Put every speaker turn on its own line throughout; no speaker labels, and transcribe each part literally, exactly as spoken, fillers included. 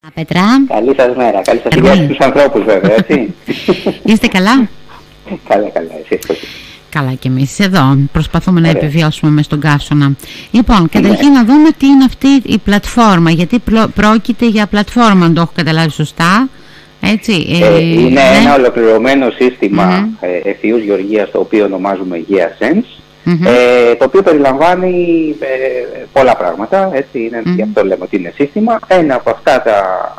Πέτρα.
Καλή σας μέρα. Καλή σας υγεία στους ανθρώπους βέβαια, έτσι.
Είστε καλά?
Καλά, καλά. Εσείς πώς?
Καλά και εμείς εδώ. Προσπαθούμε
Ωραία.
να επιβιώσουμε μες στον καύσωνα. Λοιπόν, καταρχήν να δούμε τι είναι αυτή η πλατφόρμα. Γιατί πρόκειται για πλατφόρμα, αν το έχω καταλάβει σωστά. Έτσι,
ε, είναι
ναι.
ένα ολοκληρωμένο σύστημα
mm-hmm.
ε, ευθειούς γεωργίας, το οποίο ονομάζουμε GeaSense,
mm-hmm.
ε, το οποίο περιλαμβάνει ε, πολλά πράγματα, έτσι, είναι, mm-hmm. γι' αυτό λέμε ότι είναι σύστημα. Ένα από αυτά τα,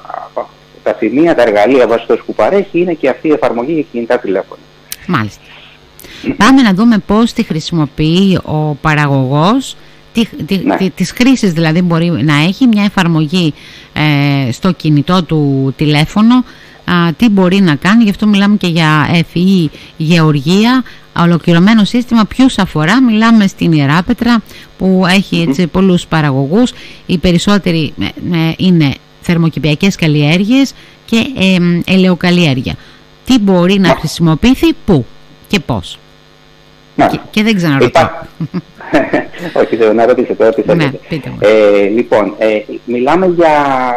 τα σημεία, τα εργαλεία βασιστός που παρέχει είναι και αυτή η εφαρμογή για κινητά τηλέφωνα.
Μάλιστα. Πάμε να δούμε πώς τη χρησιμοποιεί ο παραγωγός, τι, τι,
ναι.
τι, τις χρήσεις δηλαδή μπορεί να έχει μια εφαρμογή ε, στο κινητό του τηλέφωνο, α, τι μπορεί να κάνει. Γι' αυτό μιλάμε και για ευφυή γεωργία, ολοκληρωμένο σύστημα. Ποιους αφορά? Μιλάμε στην Ιεράπετρα που έχει έτσι, mm. πολλούς παραγωγούς. Οι περισσότεροι ε, ε, είναι θερμοκηπιακές καλλιέργειες και ε, ελαιοκαλλιέργεια. Τι μπορεί να χρησιμοποιηθεί, πού και πώς? Και, και δεν ξαναρωτώ.
Υπά... Όχι, δεν να ρωτήσω τώρα τι θέλετε.
Ναι,
ε, λοιπόν, ε, μιλάμε για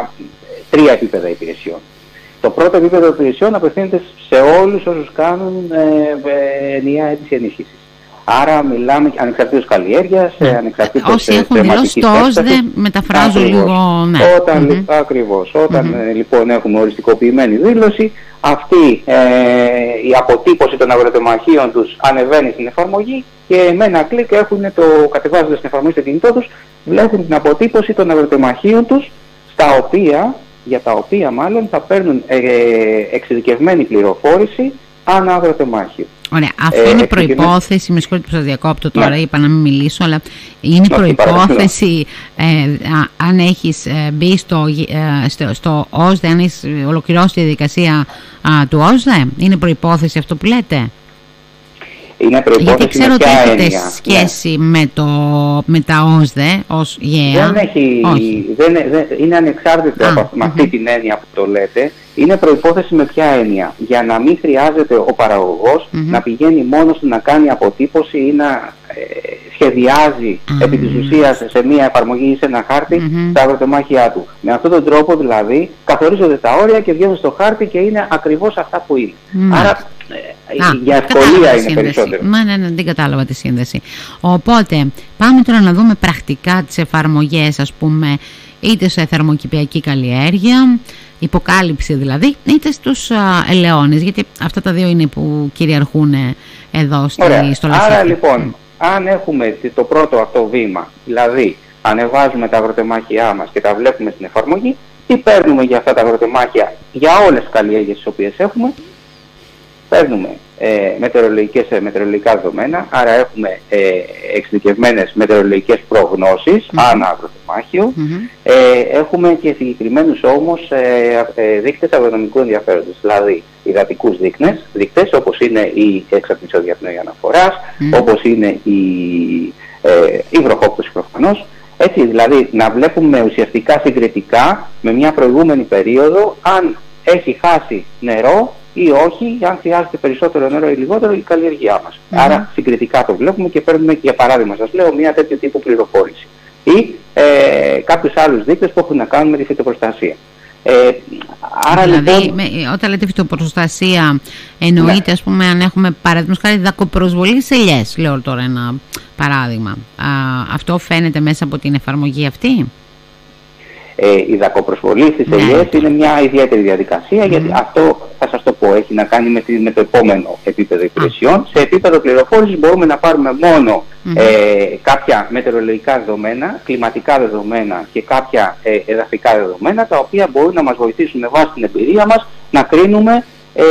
τρία επίπεδα υπηρεσιών. Το πρώτο επίπεδο υπηρεσιών απευθύνεται σε όλους όσους κάνουν ε, ενιαία αίτηση ενίσχυσης. Άρα μιλάμε ανεξαρτήτως καλλιέργειας,
ναι.
ανεξαρτήτως
όσοι έχουν δηλώσει το ΟΣΔΕ μεταφράζω λίγο. Ναι.
Όταν, mm-hmm. ακριβώς, όταν mm-hmm. λοιπόν έχουμε οριστικοποιημένη δήλωση, αυτή ε, η αποτύπωση των αγροτεμαχίων τους ανεβαίνει στην εφαρμογή και με ένα κλικ έχουν το κατεβάζοντας την εφαρμογή στο κινητό τους, βλέπουν την αποτύπωση των αγροτεμαχίων τους, στα οποία, για τα οποία μάλλον θα παίρνουν ε, εξειδικευμένη πληροφόρηση ανά αγροτεμάχιο.
Ωραία. Αυτό ε, είναι προϋπόθεση, με συγχωρείτε που σας διακόπτω τώρα, ναι. είπα να μην μιλήσω, αλλά είναι προϋπόθεση ε, α, αν έχεις ε, μπει στο, ε, στο, στο ΟΣΔΕ, αν έχεις ολοκληρώσει τη διαδικασία α, του ΟΣΔΕ, είναι προϋπόθεση αυτό που λέτε?
Είναι προϋπόθεση.
Γιατί ξέρω ότι έχετε σχέση ναι. με, το, με τα ΟΣΔΕ ως ΓΕΑ.
Δεν έχει, δεν, δεν, είναι ανεξάρτητο από mm-hmm. αυτή την έννοια που το λέτε. Είναι προϋπόθεση με ποια έννοια? Για να μην χρειάζεται ο παραγωγός mm-hmm. να πηγαίνει μόνος του να κάνει αποτύπωση ή να ε, σχεδιάζει mm-hmm. επί της ουσίας σε μια εφαρμογή ή σε ένα χάρτη mm-hmm. τα αγροτεμάχια του. Με αυτόν τον τρόπο δηλαδή καθορίζονται τα όρια και βγαίνουν στο χάρτη και είναι ακριβώς αυτά που είναι. Mm-hmm. Άρα
Α,
για ευκολία είναι περισσότερο.
Μα ναι, ναι, δεν κατάλαβα τη σύνδεση. Οπότε πάμε τώρα να δούμε πρακτικά τις εφαρμογές, ας πούμε, είτε σε θερμοκηπιακή καλλιέργεια, υποκάλυψη δηλαδή, είτε στους α, ελαιώνες, γιατί αυτά τα δύο είναι που κυριαρχούν εδώ στη, στο λασί.
Άρα λοιπόν, αν έχουμε το πρώτο αυτό βήμα, δηλαδή ανεβάζουμε τα αγροτεμάχια μας και τα βλέπουμε στην εφαρμογή, τι παίρνουμε για αυτά τα αγροτεμάχια, για όλες τις καλλιέργειες τις οποίες έχουμε? Παίρνουμε ε, μετεωρολογικές, ε, μετεωρολογικά δεδομένα, άρα έχουμε ε, εξειδικευμένες μετεωρολογικές προγνώσεις mm-hmm. ανά αγροτεμάχιο. Mm-hmm. Ε, έχουμε και συγκεκριμένους όμως ε, ε, δείκτες αγρονομικού ενδιαφέροντος, δηλαδή υδατικούς δείκτες, δείκτες όπως είναι η εξατμισό διαπνοή αναφοράς, mm-hmm. όπως είναι η, ε, η βροχόπτωση προφανώς. Έτσι, δηλαδή να βλέπουμε ουσιαστικά συγκριτικά με μια προηγούμενη περίοδο αν έχει χάσει νερό ή όχι, αν χρειάζεται περισσότερο νερό ή λιγότερο η καλλιεργιά μας. Mm-hmm. Άρα συγκριτικά το βλέπουμε και παίρνουμε, για παράδειγμα σας λέω, μια τέτοιο τύπου πληροφόρηση. Ή ε, κάποιους άλλους δείκτες που έχουν να κάνουν με τη φυτοπροστασία. Ε, άρα
δηλαδή,
λοιπόν,
με, όταν λέτε φυτοπροστασία, εννοείται ναι. ας πούμε αν έχουμε παραδείγματος χάρη δακοπροσβολή σε ελιές, λέω τώρα ένα παράδειγμα. Α, αυτό φαίνεται μέσα από την εφαρμογή αυτή?
Ε, η δακοπροσβολή στις ναι. ελιές είναι μια ιδιαίτερη διαδικασία, mm. γιατί αυτό θα σας το πω, έχει να κάνει με, τη, με το επόμενο επίπεδο υπηρεσιών. Mm. Σε επίπεδο πληροφόρησης μπορούμε να πάρουμε μόνο mm. ε, κάποια μετεωρολογικά δεδομένα, κλιματικά δεδομένα και κάποια ε, εδαφικά δεδομένα, τα οποία μπορούν να μας βοηθήσουν με βάση την εμπειρία μας να κρίνουμε ε,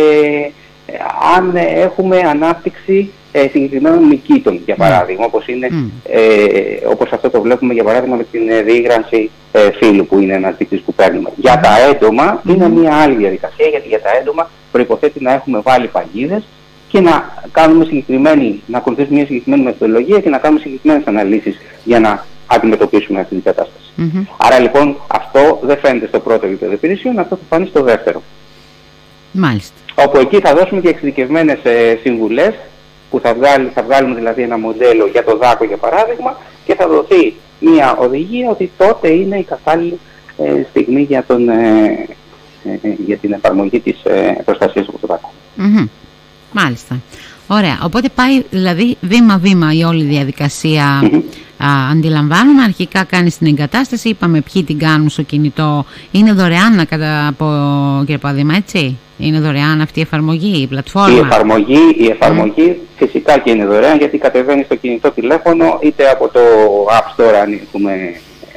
αν έχουμε ανάπτυξη Ε, συγκεκριμένων μυκήτων, για παράδειγμα, mm. όπως, είναι, mm. ε, όπως αυτό το βλέπουμε για παράδειγμα με την ε, διήγρανση ε, φύλου, που είναι ένας δείκτης που παίρνουμε. Mm. Για τα έντομα mm. είναι μια άλλη διαδικασία, γιατί για τα έντομα προϋποθέτει να έχουμε βάλει παγίδες και να κάνουμε συγκεκριμένη, να ακολουθήσουμε μια συγκεκριμένη μεθοδολογία και να κάνουμε συγκεκριμένες αναλύσεις για να αντιμετωπίσουμε αυτή την κατάσταση. Mm-hmm. Άρα λοιπόν αυτό δεν φαίνεται στο πρώτο επίπεδο υπηρεσιών, αυτό θα φανεί στο δεύτερο.
Μάλιστα.
Όπου εκεί θα δώσουμε και εξειδικευμένες ε, συμβουλές, που θα, βγάλει, θα βγάλουμε δηλαδή ένα μοντέλο για το δάκο για παράδειγμα και θα δοθεί μια οδηγία ότι τότε είναι η κατάλληλη ε, στιγμή για, τον, ε, ε, για την εφαρμογή της ε, προστασίας από το δάκο.
Mm-hmm. Μάλιστα. Ωραία. Οπότε πάει δηλαδή βήμα-βήμα η όλη διαδικασία. Mm-hmm. Α, αντιλαμβάνουμε, αρχικά κάνεις την εγκατάσταση, είπαμε ποιοι την κάνουν στο κινητό. Είναι δωρεάν κατά από, κύριε Παπαδήμα, έτσι? Είναι δωρεάν αυτή η εφαρμογή, η πλατφόρμα?
Η εφαρμογή, η εφαρμογή mm. φυσικά και είναι δωρεάν, γιατί κατεβαίνει στο κινητό τηλέφωνο είτε από το App Store αν έχουμε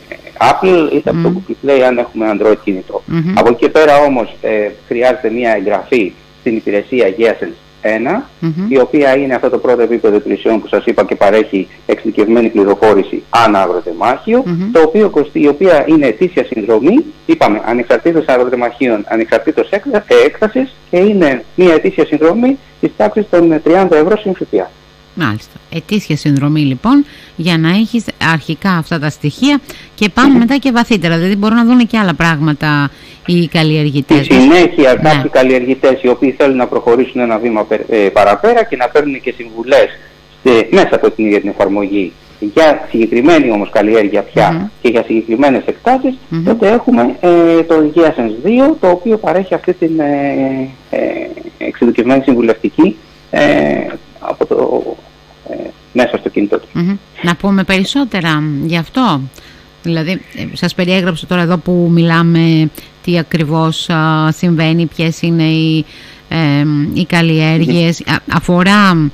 Apple, είτε mm. από το Google Play αν έχουμε Android κινητό. Mm-hmm. Από εκεί και πέρα όμως ε, χρειάζεται μια εγγραφή στην υπηρεσία Geasens ένα, mm-hmm. η οποία είναι αυτό το πρώτο επίπεδο υπηρεσιών που σας είπα και παρέχει εξειδικευμένη πληροφόρηση ανά αγροτεμάχιο, mm-hmm. το οποίο, η οποία είναι ετήσια συνδρομή, είπαμε, ανεξαρτήτως αγροτεμαχίων, ανεξαρτήτως έκτασης, και είναι μια ετήσια συνδρομή της τάξης των τριάντα ευρώ συν ΦΠΑ.
Μάλιστα. Ετήσια συνδρομή λοιπόν, για να έχεις αρχικά αυτά τα στοιχεία και πάμε mm-hmm. μετά και βαθύτερα, δηλαδή μπορούν να δουν και άλλα πράγματα οι καλλιεργητές.
Στη συνέχεια, ναι. κάποιοι καλλιεργητές οι οποίοι θέλουν να προχωρήσουν ένα βήμα ε, παραπέρα και να παίρνουν και συμβουλές σε, μέσα από την ίδια την εφαρμογή για συγκεκριμένη όμως καλλιέργεια πια mm-hmm. και για συγκεκριμένες εκτάσεις, mm-hmm. τότε έχουμε ε, το Geasens δύο, το οποίο παρέχει αυτή την ε, ε, εξειδικευμένη συμβουλευτική ε, από το, ε, μέσα στο κινητό του.
Mm-hmm. Να πούμε περισσότερα γι' αυτό. Δηλαδή, σας περιέγραψα τώρα εδώ που μιλάμε τι ακριβώς α, συμβαίνει, ποιες είναι οι, ε, οι καλλιέργειες. Α, αφορά,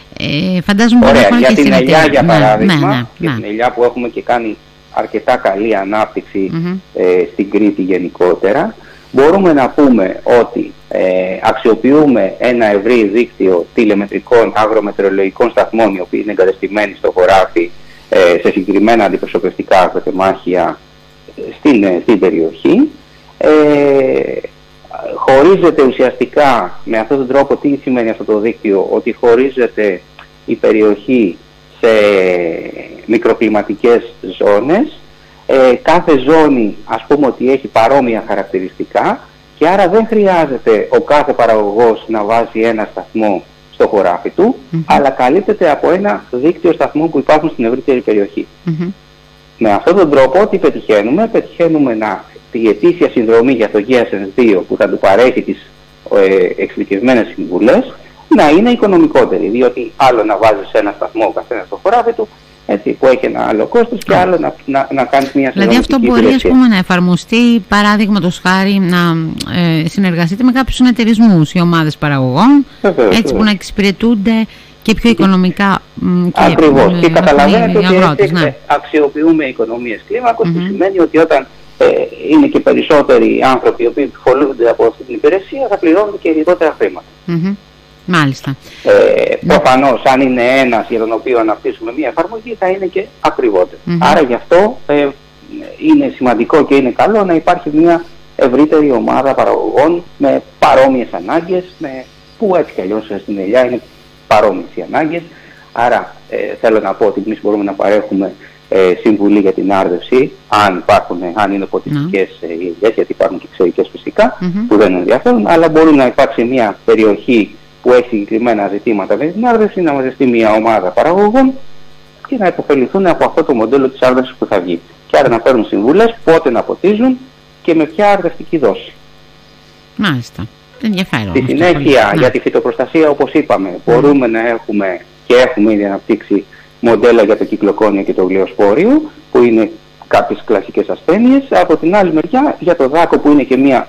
ε, φαντάζομαι...
Ωραία, για
και
την ελιά για παράδειγμα,
ναι, ναι, ναι,
για
ναι.
την ελιά που έχουμε και κάνει αρκετά καλή ανάπτυξη
mm-hmm.
ε, στην Κρήτη γενικότερα, μπορούμε να πούμε ότι ε, αξιοποιούμε ένα ευρύ δίκτυο τηλεμετρικών αγρομετεωρολογικών σταθμών, οι οποίοι είναι εγκατεστημένοι στο χωράφι σε συγκεκριμένα αντιπροσωπευτικά αγροτεμάχια στην, στην περιοχή. Ε, χωρίζεται ουσιαστικά με αυτόν τον τρόπο, τι σημαίνει αυτό το δίκτυο, ότι χωρίζεται η περιοχή σε μικροκλιματικές ζώνες. Ε, κάθε ζώνη ας πούμε ότι έχει παρόμοια χαρακτηριστικά και άρα δεν χρειάζεται ο κάθε παραγωγός να βάζει ένα σταθμό στο χωράφι του, mm-hmm. αλλά καλύπτεται από ένα δίκτυο σταθμών που υπάρχουν στην ευρύτερη περιοχή. Mm-hmm. Με αυτόν τον τρόπο τι πετυχαίνουμε? Πετυχαίνουμε να, τη ετήσια συνδρομή για το Geasens δύο που θα του παρέχει τις ε, εξειδικευμένες συμβουλές να είναι οικονομικότερη, διότι άλλο να βάζεις ένα σταθμό ο καθένας στο χωράφι του, έτσι, που έχει ένα άλλο κόστος και άλλο να, να, να κάνεις μια
δηλαδή αυτό μπορεί ας πούμε, να εφαρμοστεί, παράδειγματος χάρη, να ε, συνεργαστείτε με κάποιους συνεταιρισμούς ή ομάδες παραγωγών, βεβαίως, έτσι βεβαίως. Που να εξυπηρετούνται και πιο οικονομικά. Και
ακριβώς.
Ε,
και καταλαβαίνετε ότι
αγρότες,
έτσι
ναι.
αξιοποιούμε οικονομίες κλίμακος,
mm-hmm.
που σημαίνει ότι όταν ε, είναι και περισσότεροι άνθρωποι οι οποίοι επιβολούνται από αυτή την υπηρεσία, θα πληρώνουν και λιγότερα χρήματα.
Mm-hmm. Μάλιστα.
Ε, προφανώς, αν είναι ένας για τον οποίο αναπτύσσουμε μια εφαρμογή, θα είναι και ακριβότερο. Mm-hmm. Άρα γι' αυτό ε, είναι σημαντικό και είναι καλό να υπάρχει μια ευρύτερη ομάδα παραγωγών με παρόμοιες ανάγκες, με, που έτσι κι αλλιώς στην ελιά είναι παρόμοιες οι ανάγκες. Άρα ε, θέλω να πω ότι εμείς μπορούμε να παρέχουμε ε, συμβουλή για την άρδευση, αν, υπάρχουν, αν είναι ποτιστικές mm-hmm. ε, ελιές, γιατί υπάρχουν και ξερικές φυσικά, mm-hmm. που δεν ενδιαφέρουν, αλλά μπορεί να υπάρξει μια περιοχή που έχει συγκεκριμένα ζητήματα με την άρδευση, να μαζευτεί μια ομάδα παραγωγών και να υποφεληθούν από αυτό το μοντέλο της άρδευσης που θα βγει. Και άρα να παίρνουν συμβουλές πότε να ποτίζουν και με ποια αρδευτική δόση.
Μάλιστα. Ενδιαφέρον.
Στη συνέχεια, για τη φυτοπροστασία, όπως είπαμε, mm. μπορούμε να έχουμε και έχουμε ήδη αναπτύξει μοντέλα για το κυκλοκόνιο και το γλυοσπόριο, που είναι κάποιες κλασικές ασθένειες. Από την άλλη μεριά, για το δάκο, που είναι και μια,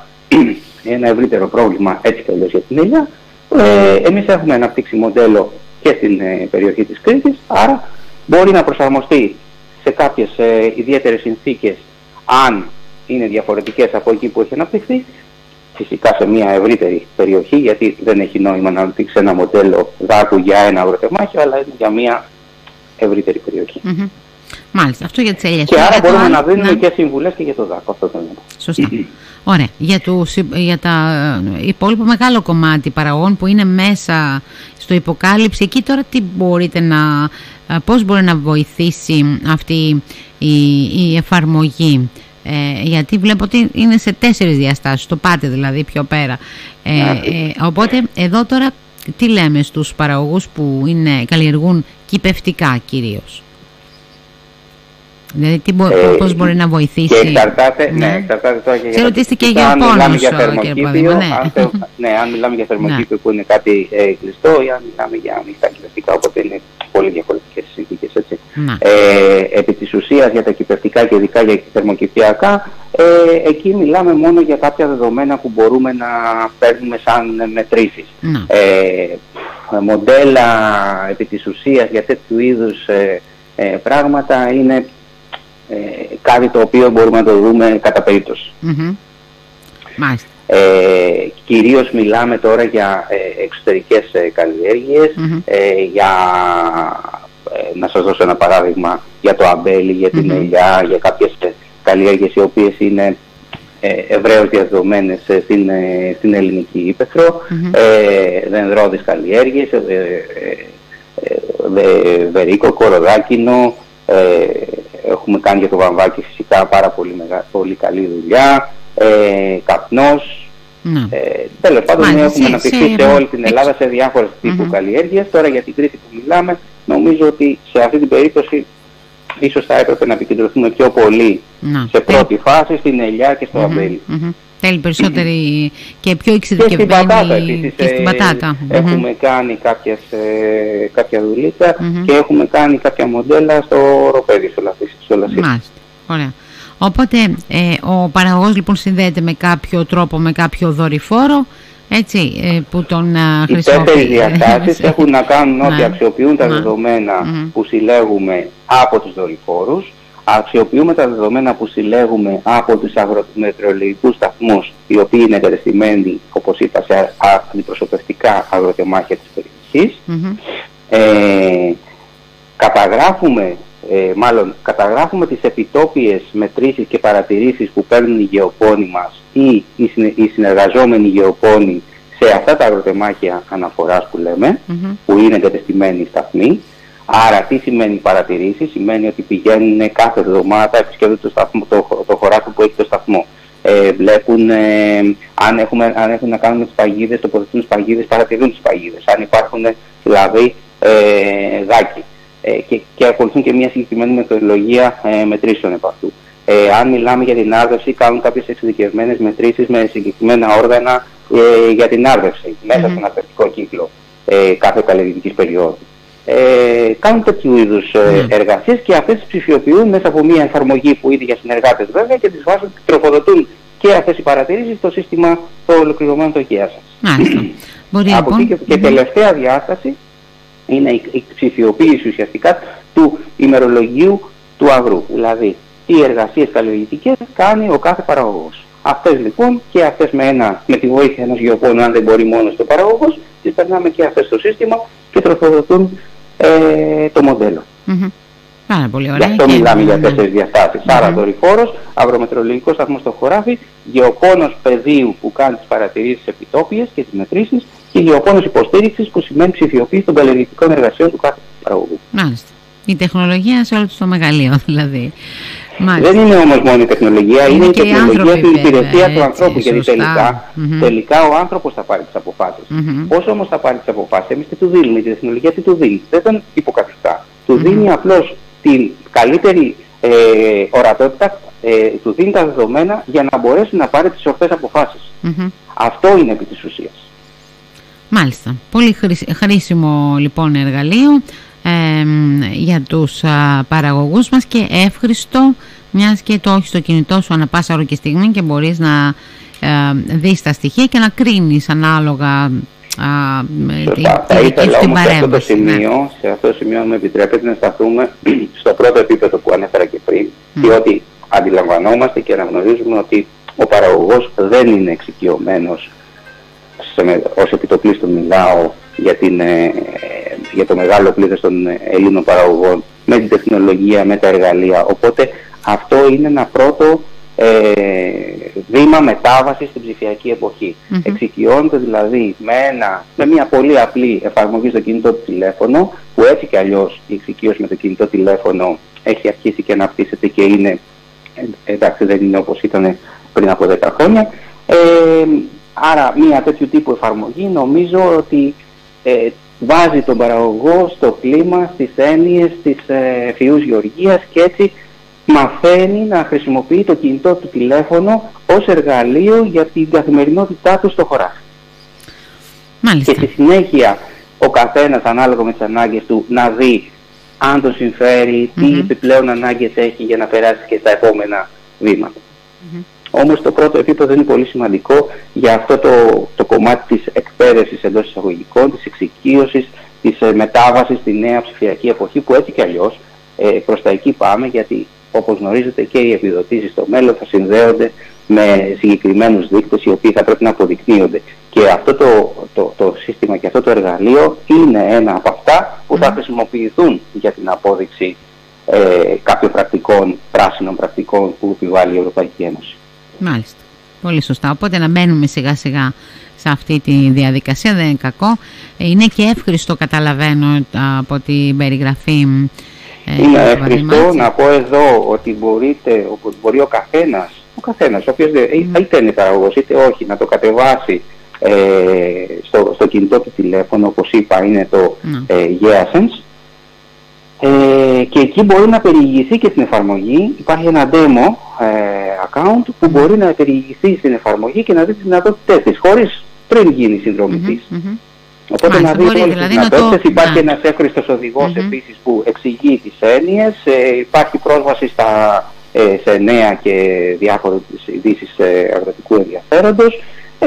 ένα ευρύτερο πρόβλημα, έτσι κι αλλιώς για την ελιά, Ε, εμείς έχουμε αναπτύξει μοντέλο και στην ε, περιοχή της Κρήτης, άρα μπορεί να προσαρμοστεί σε κάποιες ε, ιδιαίτερες συνθήκες αν είναι διαφορετικές από εκεί που έχει αναπτυχθεί, φυσικά σε μια ευρύτερη περιοχή, γιατί δεν έχει νόημα να αναπτύξει ένα μοντέλο δάκου για ένα αγροτεμάχιο, αλλά είναι για μια ευρύτερη περιοχή.
Mm-hmm. Μάλιστα, αυτό για τις ελιές.
Και άρα μπορούμε να δίνουμε να... και συμβουλές και για το δάκο. Αυτό το
σωστά. Ωραία. Για, τους, για τα υπόλοιπο μεγάλο κομμάτι παραγωγών που είναι μέσα στο υποκάλυψη, εκεί τώρα τι μπορείτε να, πώς μπορεί να βοηθήσει αυτή η, η εφαρμογή? Ε, γιατί βλέπω ότι είναι σε τέσσερις διαστάσεις, το πάτε δηλαδή πιο πέρα. Ε, ε, οπότε εδώ τώρα τι λέμε στους παραγωγούς που είναι, καλλιεργούν κυπευτικά κυρίως? Δηλαδή τι μπο,
ε,
πώς μπορεί να βοηθήσει.
Και εξαρτάται,
ναι.
ναι, εξαρτάται τώρα και
Ξέρω ότι είστε και γεωπόνος. Αν μιλάμε για θερμοκήπιο,
ναι. αν, ναι, αν μιλάμε για θερμοκήπιο που είναι κάτι ε, κλειστό, ή αν μιλάμε για ανοιχτά κυπευτικά, οπότε είναι πολύ διαφορετικές συνθήκες, έτσι. Ε, επί της ουσίας για τα κυπευτικά και ειδικά για θερμοκηπιακά, ε, εκεί μιλάμε μόνο για κάποια δεδομένα που μπορούμε να παίρνουμε σαν μετρήσεις. Ε, μοντέλα επί της ουσίας για τέτοιου είδους ε, ε, πράγματα είναι ε, κάτι το οποίο μπορούμε να το δούμε κατά περίπτωση.
Mm-hmm. Μάλιστα.
Ε, κυρίως μιλάμε τώρα για ε, εξωτερικές ε, καλλιέργειες, mm-hmm. ε, για, ε, να σας δώσω ένα παράδειγμα, για το αμπέλι, για την mm-hmm. ελιά, για κάποιες ε, καλλιέργειες οι οποίες είναι ε, ευρέως διαδεδομένες ε, στην, ε, στην ελληνική ύπαιθρο, mm-hmm. ε, δενδρώδεις καλλιέργειες, ε, ε, ε, ε, βερίκοκο, ροδάκινο, ε, έχουμε κάνει για το βαμβάκι φυσικά πάρα πολύ, μεγα, πολύ καλή δουλειά, ε, καπνός, mm. ε, τέλος πάντων έχουμε σε, αναπτυχθεί σε, σε όλη την Ελλάδα σε διάφορες τύπου mm-hmm. καλλιέργειες. Τώρα για την Κρήτη που μιλάμε, νομίζω ότι σε αυτή την περίπτωση ίσως θα έπρεπε να επικεντρωθούμε πιο πολύ mm. σε πρώτη mm. φάση στην ελιά και στο mm-hmm. αμπέλι.
Mm-hmm. Θέλει περισσότερη και πιο εξειδικευμένη.
Και στην πατάτα επίσης.
Και στην πατάτα.
Ε, έχουμε mm-hmm. κάνει κάποιες, ε, κάποια δουλίτσα mm-hmm. και έχουμε κάνει κάποια μοντέλα στο οροπέδιο, στο λασί.
Μάλιστα. Ωραία. Οπότε ε, ο παραγωγός λοιπόν συνδέεται με κάποιο τρόπο, με κάποιο δορυφόρο, έτσι, ε, που τον α, χρησιμοποιεί. Οι
τέσσερις διαστάσεις έχουν να κάνουν ότι αξιοποιούν τα δεδομένα mm-hmm. που συλλέγουμε από τους δορυφόρους, αξιοποιούμε τα δεδομένα που συλλέγουμε από τους αγρομετεωρολογικούς σταθμούς, οι οποίοι είναι εγκατεστημένοι, όπως είπα, σε αντιπροσωπευτικά αγροτεμάχια της περιοχής. Mm-hmm. Ε, καταγράφουμε, ε, μάλλον, καταγράφουμε τις επιτόπιες μετρήσεις και παρατηρήσεις που παίρνουν οι γεωπόνοι μας ή οι, συνε, οι συνεργαζόμενοι γεωπόνοι σε αυτά τα αγροτεμάχια αναφοράς που λέμε, mm-hmm. που είναι εγκατεστημένοι σταθμοί. Άρα τι σημαίνει παρατηρήσεις? Σημαίνει ότι πηγαίνουν κάθε εβδομάδα, επισκέπτονται το, σταθμό, το, το χωράφι που έχει το σταθμό. Ε, βλέπουν, ε, αν, έχουμε, αν έχουν να κάνουν με τις παγίδες, τοποθετούν τις παγίδες, παρατηρούν τις παγίδες. Αν υπάρχουν δηλαδή ε, δάκοι. Ε, και, και ακολουθούν και μια συγκεκριμένη μεθοδολογία ε, μετρήσεων επ' αυτού. Ε, αν μιλάμε για την άρδευση, κάνουν κάποιες εξειδικευμένες μετρήσεις με συγκεκριμένα όργανα ε, για την άρδευση, μέσα mm-hmm. στον αρδευτικό κύκλο ε, κάθε καλλιεργητικής περίοδου. Ε, κάνουν τέτοιου είδους ε, mm. εργασίες και αυτές τις ψηφιοποιούν μέσα από μια εφαρμογή που είναι για συνεργάτες βέβαια και τις βάζουν, τροφοδοτούν και αυτές οι παρατηρήσεις στο σύστημα το ολοκληρωμένο το ΙΚΕΑ σας.
Μπορεί,
από εκεί και, και mm. τελευταία διάσταση είναι η, η ψηφιοποίηση ουσιαστικά του ημερολογίου του αγρού. Δηλαδή τι εργασίες καλλιεργητικές κάνει ο κάθε παραγωγός. Αυτές λοιπόν και αυτές με, ένα, με τη βοήθεια ενός γεωπόνου, αν δεν μπορεί μόνος το παραγωγός, τις περνάμε και αυτές στο σύστημα και τροφοδοτούν ε, το μοντέλο.
Mm-hmm. Πάρα πολύ ωραία.
Γι' αυτό
και...
μιλάμε
mm-hmm.
για τέσσερις διαστάσεις. Mm-hmm. Άρα δορυφόρος, αγρομετρολογικό σταθμό στο χωράφι, γεωπόνος πεδίου που κάνει τις παρατηρήσεις επιτόπιες και τις μετρήσεις και γεωπόνος υποστήριξης που σημαίνει ψηφιοποίηση των καλλιεργητικών εργασιών του κάθε παραγωγού.
Μάλιστα. Η τεχνολογία σε όλο το μεγαλείο δηλαδή.
Μάλιστα. Δεν είναι όμως μόνο η τεχνολογία, είναι, είναι η τεχνολογία στην υπηρεσία του ανθρώπου. Γιατί τελικά, mm-hmm. τελικά ο άνθρωπος θα πάρει τις αποφάσεις. Mm-hmm. Πώς όμως θα πάρει τις αποφάσεις? Εμείς τι του δίνουμε? Η τεχνολογία τι του δίνει? Δεν τον υποκαθιστά. Του mm-hmm. δίνει απλώς την καλύτερη ε, ορατότητα, ε, του δίνει τα δεδομένα για να μπορέσει να πάρει τις ορθές αποφάσεις. Mm-hmm. Αυτό είναι επί της ουσίας.
Μάλιστα. Πολύ χρήσιμο λοιπόν εργαλείο Ε, για τους α, παραγωγούς μας και εύχριστο, μιας και το έχεις στο κινητό σου ανά πάσα ώρα και στιγμή και μπορείς να ε, δεις τα στοιχεία και να κρίνεις ανάλογα α, με την,
θα ήθελα
την
όμως
παρέμβαση.
σε αυτό το σημείο, ναι. σε αυτό το σημείο μου επιτρέπετε να σταθούμε στο πρώτο επίπεδο που ανέφερα και πριν, mm. διότι αντιλαμβανόμαστε και αναγνωρίζουμε ότι ο παραγωγός δεν είναι εξοικειωμένος, ως επιτοπλίστων μιλάω για, την, ε, για το μεγάλο πλήθος των Ελλήνων παραγωγών, με την τεχνολογία, με τα εργαλεία. Οπότε αυτό είναι ένα πρώτο ε, βήμα μετάβασης στην ψηφιακή εποχή. Mm-hmm. Εξοικειώνεται δηλαδή με, ένα, με μια πολύ απλή εφαρμογή στο κινητό τηλέφωνο, που έτσι κι αλλιώς η εξοικείωση με το κινητό τηλέφωνο έχει αρχίσει και αναπτύσσεται και είναι, εντάξει δεν είναι όπως ήταν πριν από δέκα χρόνια. Ε, άρα μια τέτοιου τύπου εφαρμογή νομίζω ότι ε, βάζει τον παραγωγό στο κλίμα, στις έννοιες της ε, φυούς γεωργίας και έτσι μαθαίνει να χρησιμοποιεί το κινητό του τηλέφωνο ως εργαλείο για την καθημερινότητά του στο χωράφι.
Μάλιστα.
Και στη συνέχεια ο καθένας ανάλογα με τις ανάγκες του να δει αν τον συμφέρει, τι mm-hmm. επιπλέον ανάγκες έχει για να περάσει και στα επόμενα βήματα. Mm-hmm. Όμως το πρώτο επίπεδο είναι πολύ σημαντικό για αυτό το, το κομμάτι της εκπαίδευσης εντός εισαγωγικών, της εξοικείωσης, της ε, μετάβασης στη νέα ψηφιακή εποχή, που έτσι κι αλλιώς ε, προς τα εκεί πάμε, γιατί όπως γνωρίζετε και οι επιδοτήσεις στο μέλλον θα συνδέονται με συγκεκριμένους δείκτες οι οποίοι θα πρέπει να αποδεικνύονται. Και αυτό το, το, το σύστημα και αυτό το εργαλείο είναι ένα από αυτά που θα χρησιμοποιηθούν για την απόδειξη ε, κάποιων πρακτικών, πράσινων πρακτικών που επιβάλλει η Ευρωπαϊκή Ένωση.
Μάλιστα. Πολύ σωστά. Οπότε να μπαίνουμε σιγά σιγά σε αυτή τη διαδικασία, δεν είναι κακό. Είναι και εύχριστο, καταλαβαίνω από την περιγραφή. Ε,
είναι εύχριστο. Να πω εδώ ότι μπορείτε, μπορεί ο καθένας, ο καθένας, ο οποίος mm. είτε είναι παραγωγός είτε όχι, να το κατεβάσει ε, στο, στο κινητό του τηλέφωνο, όπως είπα είναι το mm. ε, GeaSense, ε, και εκεί μπορεί να περιηγηθεί και την εφαρμογή. Υπάρχει ένα demo ε, account που mm. μπορεί να περιηγηθεί στην εφαρμογή και να δει τις δυνατότητες της, χωρίς πριν γίνει συνδρομητής. Mm-hmm, mm-hmm. Οπότε Μάλιστα, να δει όλες δηλαδή τις δυνατότητες. Το... Υπάρχει yeah. ένας εύχριστος οδηγός mm-hmm. επίσης που εξηγεί τις έννοιες. Ε, υπάρχει πρόσβαση στα, ε, σε νέα και διάφορες ειδήσεις ε, αγροτικού ενδιαφέροντος.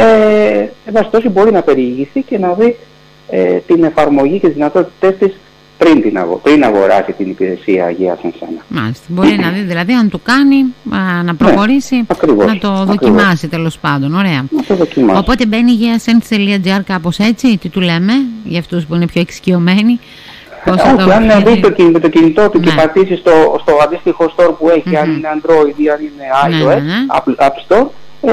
Ε, εν μπορεί να περιηγηθεί και να δει ε, την εφαρμογή και τις δυνατότητες της πριν, την αγο... πριν αγοράσει την υπηρεσία GeaSense ένα.
Μάλιστα. Μπορεί να δει δηλαδή αν του κάνει α, να προχωρήσει, ναι, ακριβώς, να το ακριβώς. δοκιμάσει τέλος πάντων. Ωραία.
Να το δοκιμάσει.
Οπότε μπαίνει GeaSense τελεία τζι άρ κάπως έτσι, τι του λέμε, για αυτούς που είναι πιο εξοικειωμένοι.
Όχι, το... αν δει το, κινητό, το κινητό του ναι. και πατήσει στο, στο αντίστοιχο store που έχει, mm-hmm. αν είναι Android ή αν είναι iOS, ναι, ναι, ναι. App, App Store,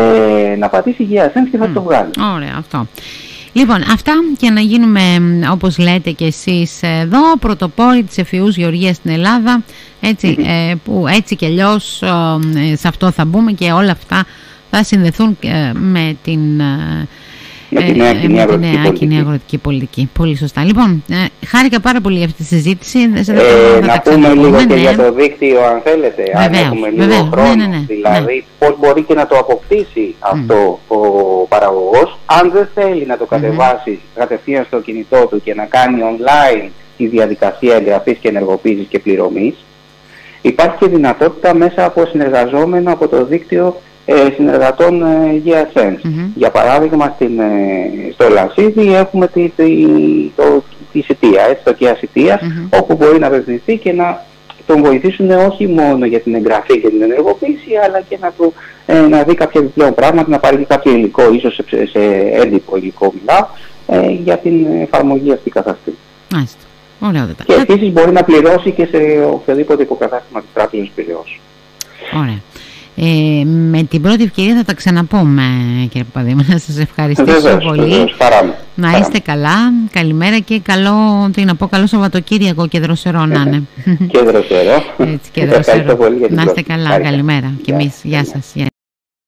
ε, να πατήσει GeaSense και θα mm. το βγάλει.
Ωραία, αυτό. Λοιπόν, αυτά και να γίνουμε, όπως λέτε και εσείς εδώ, πρωτοπόροι της εφιούς γεωργίας στην Ελλάδα, έτσι, mm-hmm. ε, που έτσι και αλλιώς ε, σε αυτό θα μπούμε και όλα αυτά θα συνδεθούν ε, με την... Ε,
με τη νέα κοινή αγροτική, πολιτική.
αγροτική πολιτική. Πολύ σωστά. Λοιπόν, ε, χάρηκα πάρα πολύ για αυτή τη συζήτηση.
Ε, να πούμε λίγο ναι, και ναι. για το δίκτυο, αν θέλετε, βεβαίως, αν έχουμε λίγο βεβαίως, χρόνο. Ναι, ναι, ναι, δηλαδή, ναι. πώς μπορεί και να το αποκτήσει mm. αυτό ο παραγωγός, αν δεν θέλει να το κατεβάσει mm-hmm. κατευθείαν στο κινητό του και να κάνει online τη διαδικασία εγγραφής και ενεργοποίησης και πληρωμής. Υπάρχει και δυνατότητα μέσα από συνεργαζόμενο από το δίκτυο Ε, συνεργατών ε, GeaSense. Mm-hmm. Για παράδειγμα στην, ε, στο Λανσίδι έχουμε τη, τη, το, τη Σιτία, έτσι, το Kia Σιτία, mm-hmm. όπου μπορεί να απευθυνθεί και να τον βοηθήσουν όχι μόνο για την εγγραφή και την ενεργοποίηση, αλλά και να, του, ε, να δει κάποια επιπλέον πράγματα, να πάρει κάποιο υλικό, ίσως σε, σε έντυπο υλικό μιλάω, ε, για την εφαρμογή αυτή καθ' αυτή.
Μάλιστα. Ωραία,
και επίσης μπορεί να πληρώσει και σε οποιοδήποτε υποκατάστημα της Τράπεζας Πειραιώς.
Ωραία. Ε, με την πρώτη ευκαιρία θα τα ξαναπούμε, κύριε Παπαδήμου. Να σας ευχαριστήσω
βεβαίως,
πολύ.
Βεβαίως, παράμε,
να είστε παράμε. καλά, καλημέρα και καλό, τι να πω, καλό Σαββατοκύριακο και δροσερό να είναι.
Και δροσερό.
Έτσι, και δροσερό. Να είστε καλά, καλημέρα. Και εμείς, γεια σας.